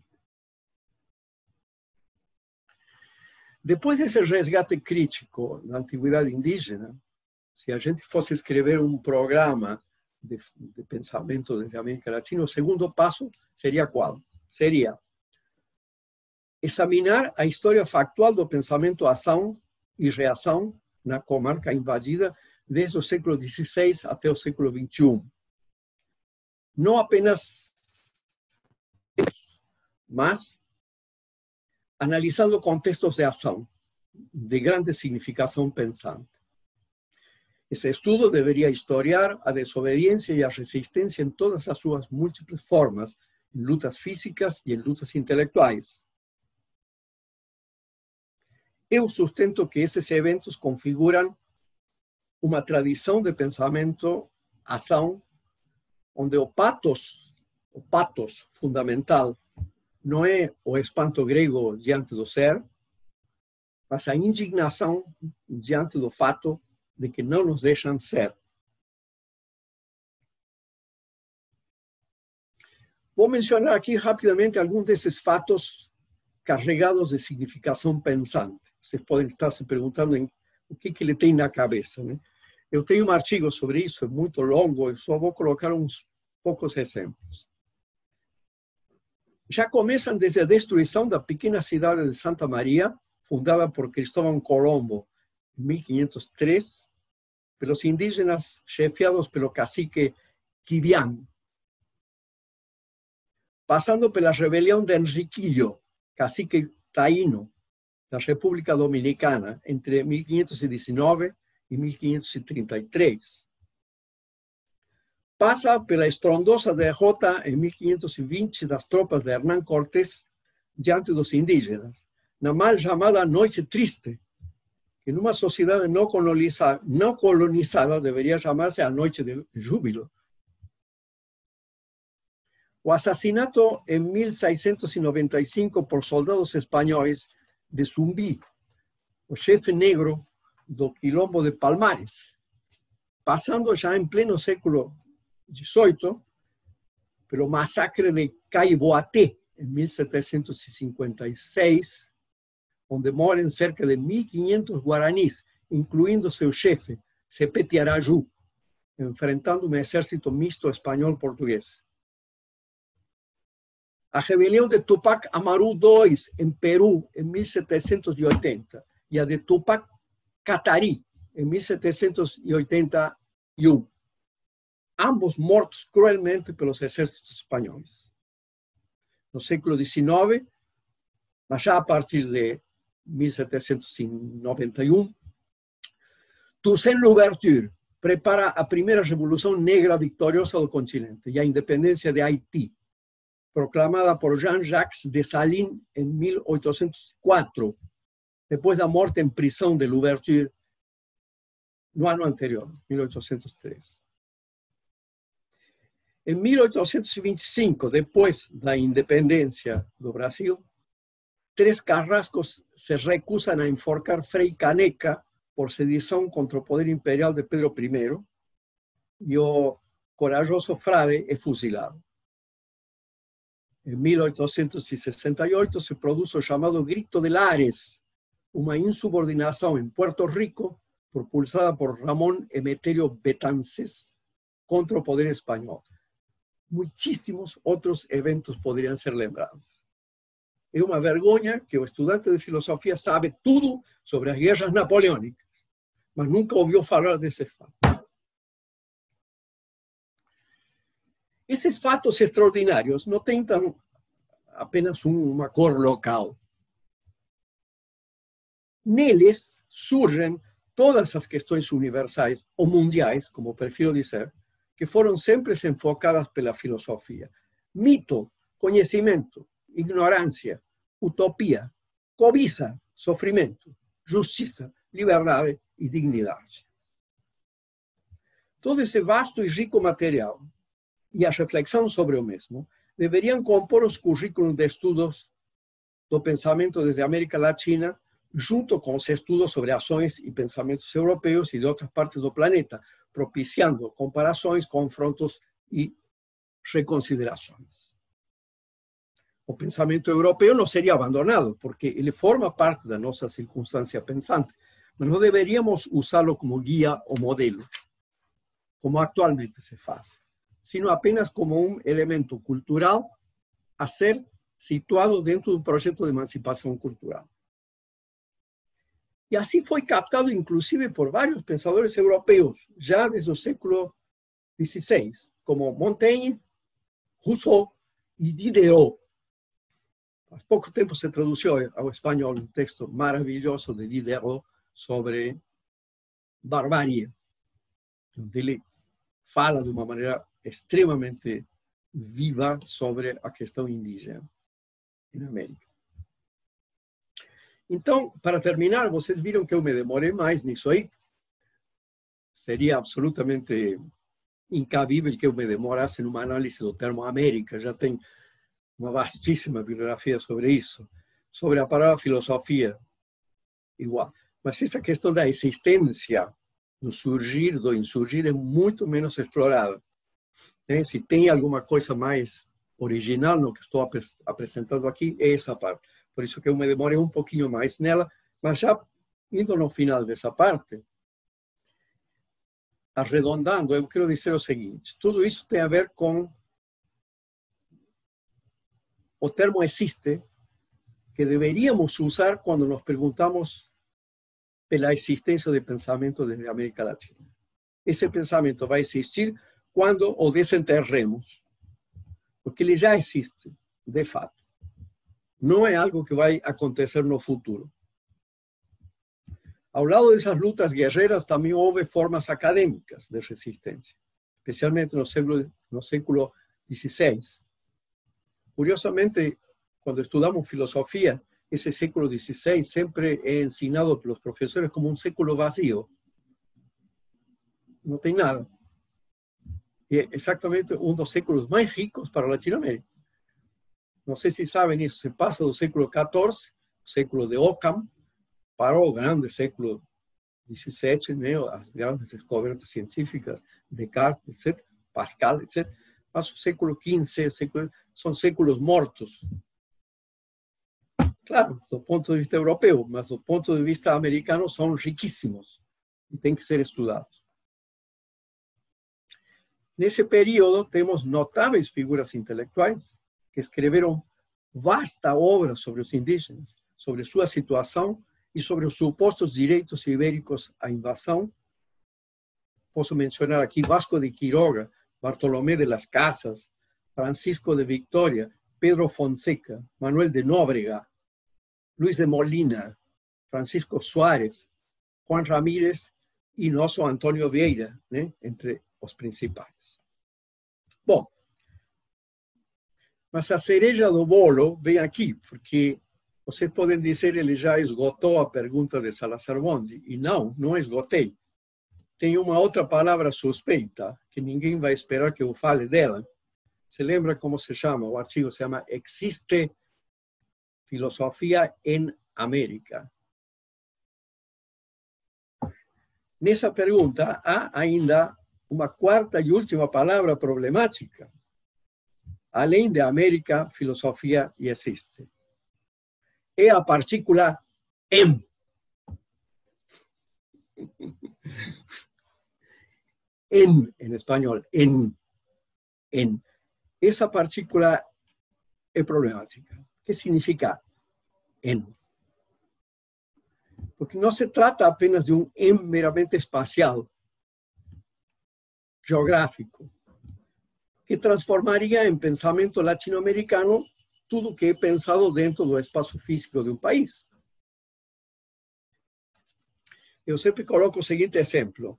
Depois desse resgate crítico da antiguidade indígena, se a gente fosse escrever um programa de pensamento desde a América Latina, o segundo passo seria qual? Seria examinar a história factual do pensamento ação e reação na comarca invadida desde o século XVI até o século XXI. Não apenas, mas analisando contextos de ação de grande significação pensante. Esse estudo deveria historiar a desobediência e a resistência em todas as suas múltiplas formas, em lutas físicas e em lutas intelectuais. Eu sustento que esses eventos configuram uma tradição de pensamento, ação, onde o patos fundamental, não é o espanto grego diante do ser, mas a indignação diante do fato de que não nos deixam ser. Vou mencionar aqui rapidamente alguns desses fatos carregados de significação pensante. Vocês podem estar se perguntando o que ele tem na cabeça, né? Eu tenho um artigo sobre isso, é muito longo, eu só vou colocar uns poucos exemplos. Já começam desde a destruição da pequena cidade de Santa Maria, fundada por Cristóvão Colombo em 1503, pelos indígenas chefiados pelo cacique Quirián, passando pela rebelião de Enriquillo, cacique taíno, da República Dominicana, entre 1519 e 1533. Passa pela estrondosa derrota em 1520 das tropas de Hernán Cortés diante dos indígenas, na mal chamada Noite Triste, que numa sociedade não colonizada deveria chamar-se a Noite de Júbilo. O assassinato em 1695 por soldados espanhóis de Zumbi, o chefe negro do quilombo de Palmares, passando já em pleno século XVIII, pelo massacre de Caiboaté, em 1756, onde morrem cerca de 1.500 guaranis, incluindo seu chefe, Sepeti Araju, enfrentando um exército misto espanhol-português. A rebelião de Tupac Amaru II, em Peru, em 1780, e a de Tupac Katari, em 1781. Ambos mortos cruelmente pelos exércitos espanhóis. No século XIX, mas já a partir de 1791, Toussaint Louverture prepara a primeira revolução negra vitoriosa do continente e a independência de Haití, proclamada por Jean-Jacques Dessalines em 1804, depois da morte em prisão de Louverture no ano anterior, 1803. Em 1825, depois da independência do Brasil, 3 carrascos se recusam a enforcar Frei Caneca por sedição contra o poder imperial de Pedro I, e o corajoso frade é fuzilado. Em 1868 se produz o chamado Grito de Lares, uma insubordinação em Puerto Rico propulsada por Ramón Emeterio Betances contra o poder espanhol. Muitíssimos outros eventos poderiam ser lembrados. É uma vergonha que o estudante de filosofia sabe tudo sobre as guerras napoleônicas, mas nunca ouviu falar desses fatos. Esses fatos extraordinários não têm apenas uma cor local. Neles surgem todas as questões universais ou mundiais, como prefiro dizer, que foram sempre enfocadas pela filosofia. Mito, conhecimento, ignorância, utopia, cobiça, sofrimento, justiça, liberdade e dignidade. Todo esse vasto e rico material e a reflexão sobre o mesmo deveriam compor os currículos de estudos do pensamento desde a América Latina, junto com os estudos sobre ações e pensamentos europeus e de outras partes do planeta, propiciando comparações, confrontos e reconsiderações. O pensamento europeu não seria abandonado, porque ele forma parte da nossa circunstância pensante, mas não deveríamos usá-lo como guia ou modelo, como atualmente se faz, sino apenas como um elemento cultural a ser situado dentro de um projeto de emancipação cultural. E assim foi captado, inclusive, por vários pensadores europeus, já desde o século XVI, como Montaigne, Rousseau e Diderot. Há pouco tempo se traduziu ao espanhol um texto maravilhoso de Diderot sobre barbárie, onde ele fala de uma maneira extremamente viva sobre a questão indígena na América. Então, para terminar, vocês viram que eu me demorei mais nisso aí. Seria absolutamente incabível que eu me demorasse numa análise do termo América. Já tem uma vastíssima bibliografia sobre isso, sobre a palavra filosofia, igual. Mas essa questão da existência, do surgir, do insurgir, é muito menos explorada. Se tem alguma coisa mais original no que estou apresentando aqui, é essa parte. Por isso que eu me demorei um pouquinho mais nela, mas já indo no final dessa parte, arredondando, eu quero dizer o seguinte: tudo isso tem a ver com o termo existe, que deveríamos usar quando nos perguntamos pela existência de pensamento desde a América Latina. Esse pensamento vai existir quando o desenterremos, porque ele já existe, de fato. Não é algo que vai acontecer no futuro. Ao lado dessas lutas guerreiras, também houve formas acadêmicas de resistência, especialmente no século XVI. Curiosamente, cuando estudiamos filosofía, ese século XVI siempre he enseñado a los profesores como un século vacío. No tiene nada. Y es exactamente uno de los séculos más ricos para Latinoamérica. No sé si saben eso, se pasa del século XIV, século de Ockham, para el grande século XVII, ¿no? Las grandes descubiertas científicas, Descartes, etc., Pascal, etc. Pasa el século XV, son séculos muertos. Claro, desde el punto de vista europeo, pero desde el punto de vista americano son riquísimos y tienen que ser estudiados. En ese periodo tenemos notables figuras intelectuales que escribieron vasta obra sobre los indígenas, sobre su situación y sobre los supuestos derechos ibéricos a invasión. Puedo mencionar aquí Vasco de Quiroga, Bartolomé de las Casas, Francisco de Victoria, Pedro Fonseca, Manuel de Nóbrega, Luis de Molina, Francisco Suárez, Juan Ramírez y nosso Antonio Vieira, ¿eh? Entre los principales. Bom, mas a cereja do bolo vem aqui, porque vocês podem dizer ele já esgotou a pergunta de Salazar Bonzi, e não esgotei. Tem uma outra palavra suspeita, que ninguém vai esperar que eu fale dela. Se lembra como se chama? O artigo se chama Existe Filosofía en América. Nessa pergunta há ainda uma quarta e última palavra problemática. Além de América, filosofía y existe. É a partícula en. En español, en. Esa partícula es problemática. ¿Qué significa en? Porque no se trata apenas de un en meramente espacial, geográfico, que transformaría en pensamiento latinoamericano todo que he pensado dentro del espacio físico de un país. Yo siempre coloco el siguiente ejemplo.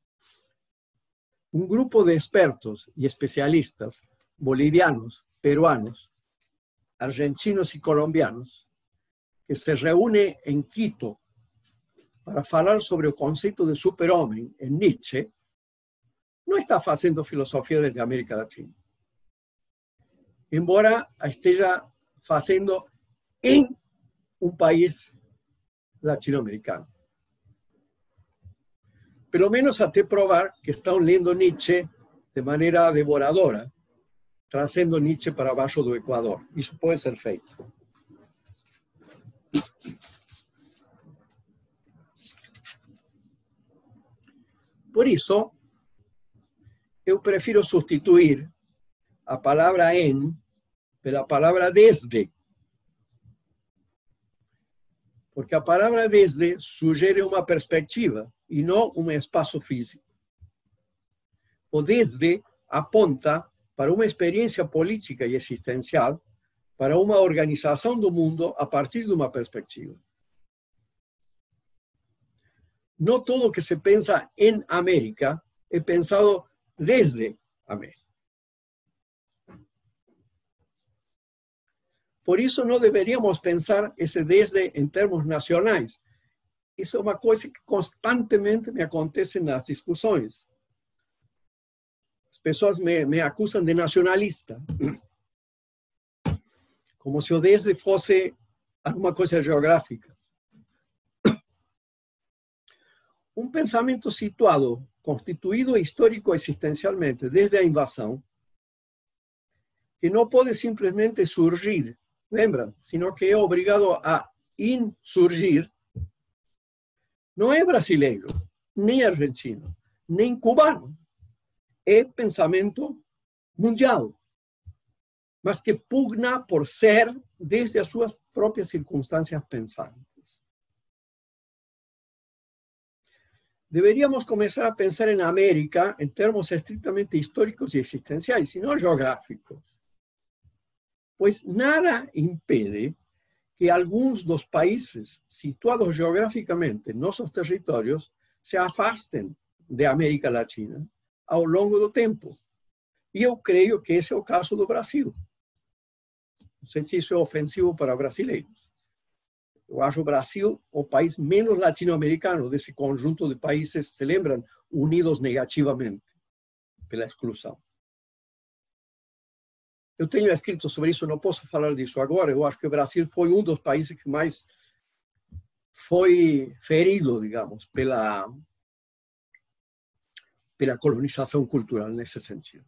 Un grupo de expertos y especialistas bolivianos, peruanos, argentinos y colombianos que se reúne en Quito para hablar sobre el concepto de superhombre en Nietzsche, no está haciendo filosofía desde América Latina. Embora esté haciendo en un país latinoamericano. Pelo menos hasta probar que están leyendo Nietzsche de manera devoradora, trazendo Nietzsche para abajo do Ecuador. Eso puede ser feito. Por eso, yo prefiero sustituir a palabra en pela palabra desde. Porque a palabra desde sugiere una perspectiva y no un espacio físico. O desde apunta para una experiencia política y existencial, para una organización del mundo a partir de una perspectiva. No todo que se piensa en América es pensado desde América. Por eso no deberíamos pensar ese desde en términos nacionales. Eso es una cosa que constantemente me acontece en las discusiones. Las personas me acusan de nacionalista, como si o desde fuese alguna cosa geográfica. Un pensamiento situado, constituido histórico existencialmente desde la invasión, que no puede simplemente surgir, lembran, sino que es obligado a insurgir, no es brasileiro, ni argentino, ni cubano. Es pensamiento mundial, mas que pugna por ser desde sus propias circunstancias pensantes. Deberíamos comenzar a pensar en América en términos estrictamente históricos y existenciales, y no geográficos. Pues nada impide que algunos de los países situados geográficamente en nuestros territorios se afasten de América Latina a lo largo del tiempo. Y yo creo que ese es el caso del Brasil. Não sei se isso é ofensivo para brasileiros. Eu acho o Brasil o país menos latino-americano desse conjunto de países, se lembram, unidos negativamente pela exclusão. Eu tenho escrito sobre isso, não posso falar disso agora. Eu acho que o Brasil foi um dos países que mais foi ferido, digamos, pela colonização cultural nesse sentido.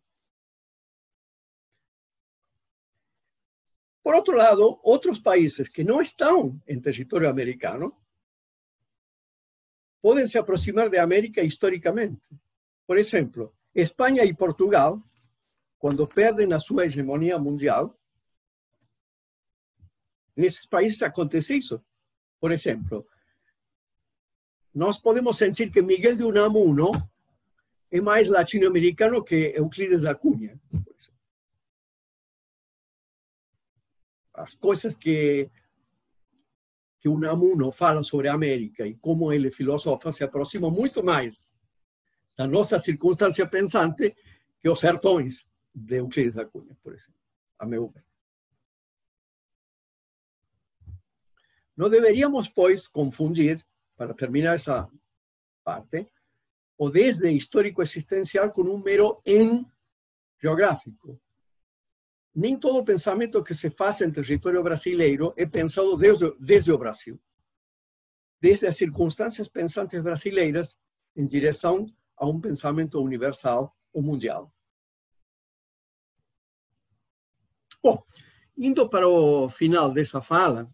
Por outro lado, outros países que não estão em território americano podem se aproximar da América historicamente. Por exemplo, Espanha e Portugal, quando perdem a sua hegemonia mundial, nesses países acontece isso. Por exemplo, nós podemos sentir que Miguel de Unamuno é mais latino-americano que Euclides da Cunha. As coisas que Unamuno fala sobre a América e como ele filosofa se aproximam muito mais da nossa circunstância pensante que os sertões de Euclides da Cunha, por exemplo, a meu ver. Não deveríamos, pois, confundir, para terminar essa parte, o desde histórico existencial com um mero em geográfico. Nem todo pensamento que se faz em território brasileiro é pensado desde o Brasil, desde as circunstâncias pensantes brasileiras em direção a um pensamento universal ou mundial. Bom, indo para o final dessa fala,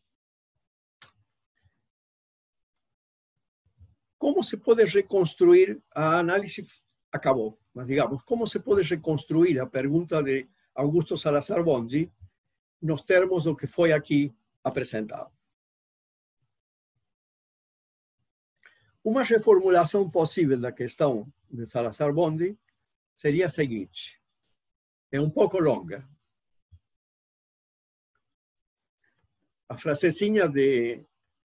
como se pode reconstruir a análise? Acabou, mas digamos, como se pode reconstruir a pergunta de Augusto Salazar Bonzi nos termos do que foi aqui apresentado? Uma reformulação possível da questão de Salazar Bonzi seria a seguinte, é um pouco longa. A frasezinha de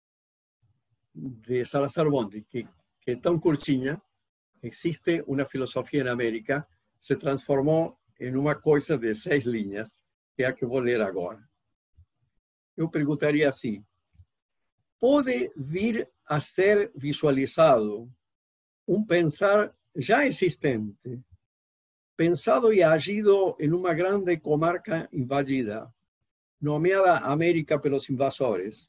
Salazar Bonzi, que é tão curtinha, existe uma filosofia na América, se transformou em uma coisa de 6 linhas, que é a que vou ler agora. Eu perguntaria assim, pode vir a ser visualizado um pensar já existente, pensado e agido em uma grande comarca invadida, nomeada América pelos invasores?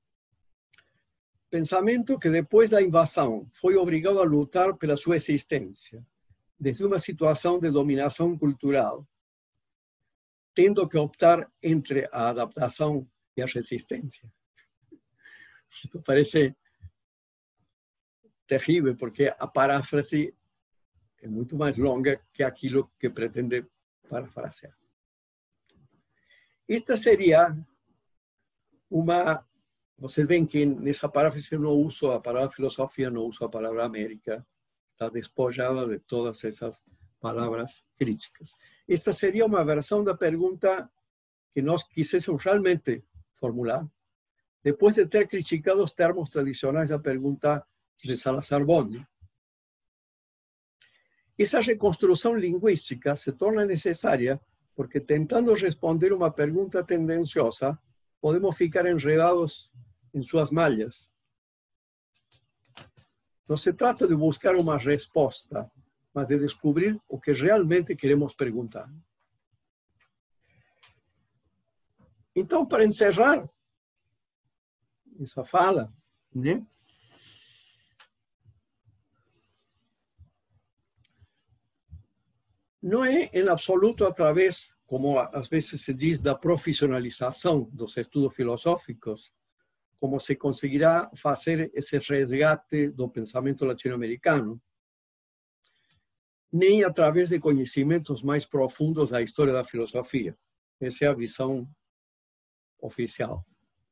Pensamento que depois da invasão foi obrigado a lutar pela sua existência, desde uma situação de dominação cultural, tendo que optar entre a adaptação e a resistência. Isto parece terrível, porque a paráfrase é muito mais longa que aquilo que pretende parafrasear. Esta seria uma... Vocês veem que nessa paráfrase eu não uso a palavra filosofia, não uso a palavra América, está despojada de todas essas palavras críticas. Esta seria uma versão da pergunta que nós quiséssemos realmente formular, depois de ter criticado os termos tradicionais da pergunta de Salazar Bonzi. Essa reconstrução linguística se torna necessária porque, tentando responder uma pergunta tendenciosa, podemos ficar enredados em suas malhas. Não se trata de buscar uma resposta, mas de descobrir o que realmente queremos perguntar. Então, para encerrar essa fala, né? Não é em absoluto através, como às vezes se diz, da profissionalização dos estudos filosóficos, como se conseguirá fazer esse resgate do pensamento latino-americano, nem através de conhecimentos mais profundos da história da filosofia. Essa é a visão oficial.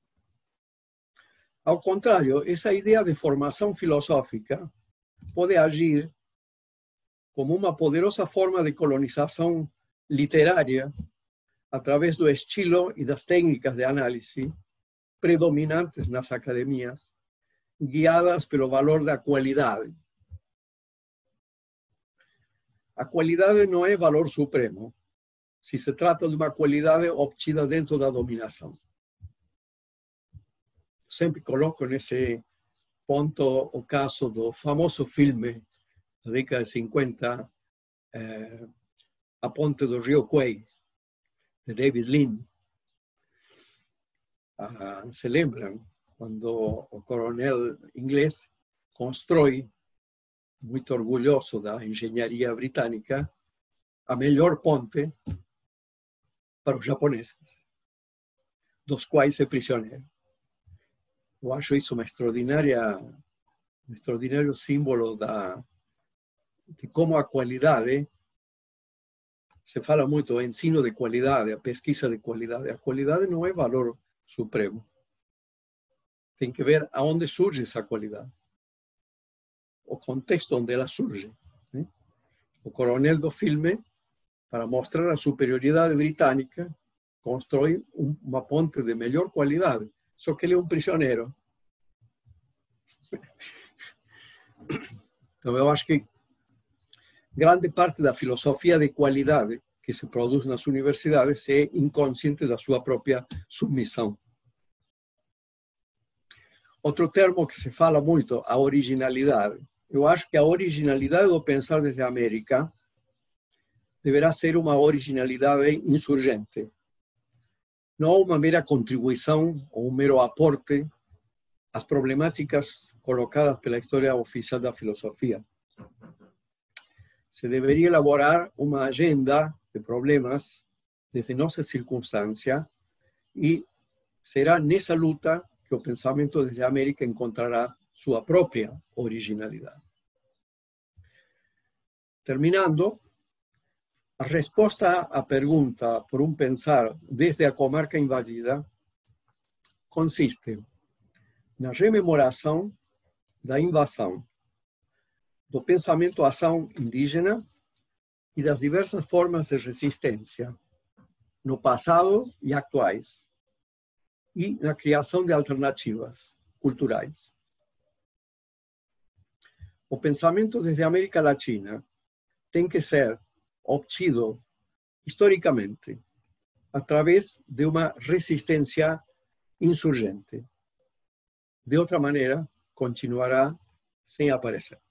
Ao contrário, essa ideia de formação filosófica pode agir como uma poderosa forma de colonização literária através do estilo e das técnicas de análise predominantes nas academias, guiadas pelo valor da qualidade. A qualidade não é valor supremo, se se trata de uma qualidade obtida dentro da dominação. Sempre coloco nesse ponto o caso do famoso filme da década de 50, A Ponte do Rio Kwai, de David Lean. Se lembram quando o coronel inglês constrói, muito orgulhoso da engenharia britânica, a melhor ponte para os japoneses, dos quais é prisioneiro. Eu acho isso um extraordinário símbolo de como a qualidade, se fala muito do ensino de qualidade, a pesquisa de qualidade. A qualidade não é valor supremo. Tem que ver aonde surge essa qualidade, o contexto onde ela surge. O coronel do filme, para mostrar a superioridade britânica, constrói uma ponte de melhor qualidade, só que ele é um prisioneiro. Então, eu acho que grande parte da filosofia de qualidade que se produz nas universidades é inconsciente da sua própria submissão. Outro termo que se fala muito, a originalidade. Eu acho que a originalidade do pensar desde a América deverá ser uma originalidade insurgente, não uma mera contribuição ou um mero aporte às problemáticas colocadas pela história oficial da filosofia. Se deveria elaborar uma agenda de problemas desde nossa circunstância e será nessa luta que o pensamento desde a América encontrará sua própria originalidade. Terminando, a resposta à pergunta por um pensar desde a comarca invadida consiste na rememoração da invasão, do pensamento-ação indígena e das diversas formas de resistência, no passado e atuais, e na criação de alternativas culturais. O pensamento desde a América Latina tem que ser obtido historicamente através de uma resistência insurgente. De outra maneira, continuará sem aparecer.